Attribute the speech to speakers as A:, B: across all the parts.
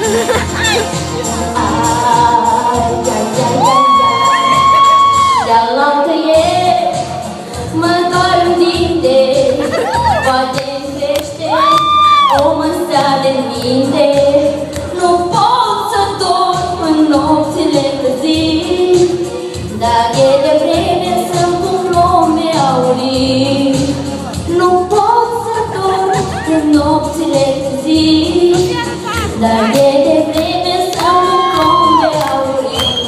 A: Nu pot să dorm în nopțile târzii, dar e de vreme să-mi pun lume aurii. Nu pot să dorm în nopțile târzii, dar e de vreme să-mi pun lume aurii.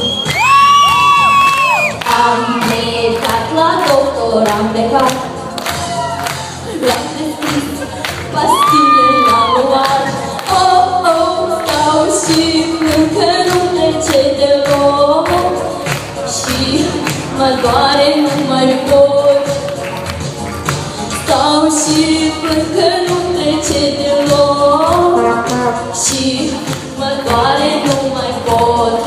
A: Am plecat la doctor, am plecat, le-am deschis pastile la luat. Și încă nu trece deloc și mă doare, nu mai pot. Stau și încă nu trece deloc și mă doare, nu mai pot.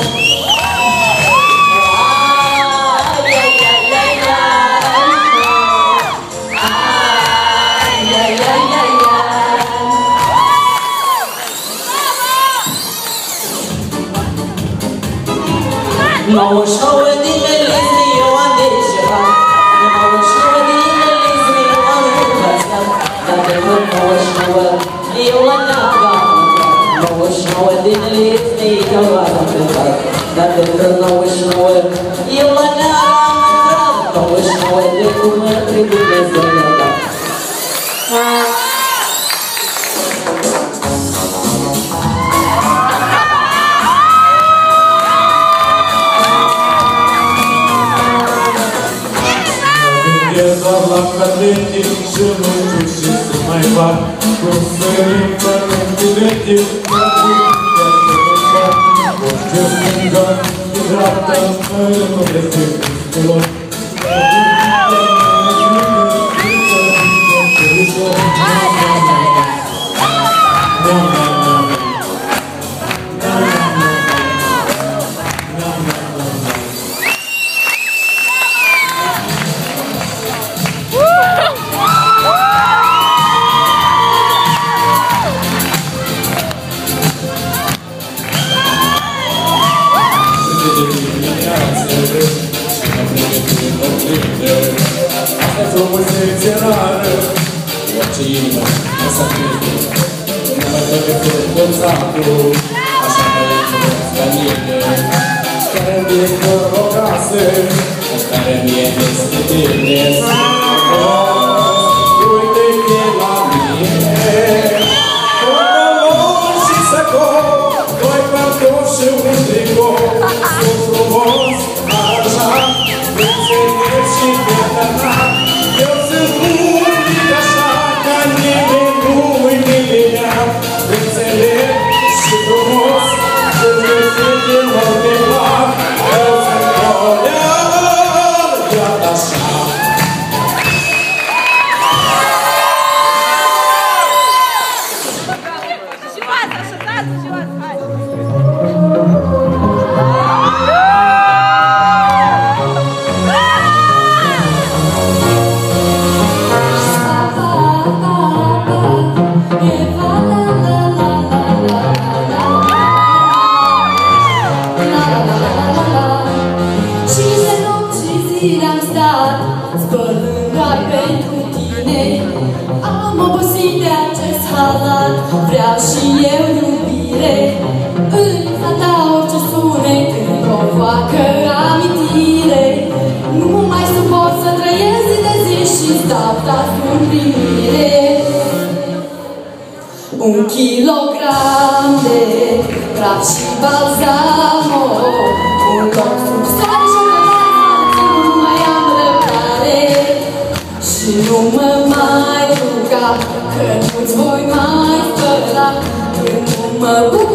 B: Nouă șouă din Elizmi, eu am deja. Nouă șouă din Elizmi, eu am învățat. Dacă văd nouă șouă, eu am neagat. Nouă șouă din Elizmi, eu am învățat. Dacă văd nouă șouă, eu am neagat. Nouă șouă de cum trebuie să ne dau.
C: Doar la cadete și nu știu ce să mai fac. Cum sărim fără bilete, ca bucuria să ne fac. Orice stânga, de dreapta, fără nu găsesc niscolor. Asta-i frumusețe rară, orice inimă o să crede. Nu mai trebuie să învățatul, așa că e frumos ca mine. Care-mi e norocoasă, care mi-e este bine. Uite-te la mine, pantaloni și sacou, doi pantofi și un tricou. Sunt frumos, așa, înțeles și determinat. Eu sunt unic așa, ca nimeni nu-i miliard. Înțeles și frumos, când găsit în orice plac. Eu sunt colear, iar așa.
A: Am stat spălând doar pentru tine. Am obosit de acest halat, vreau și eu iubire. Însă ta orice sunet îmi provoacă amintire. Nu mai suport să trăiesc zi de zi și-ți dau tasul în primire. 1 kilogram de praf și balsamo, un loc sub soare și și nu mă mai ruga, că nu-ți voi mai spăla. Când nu mă bucur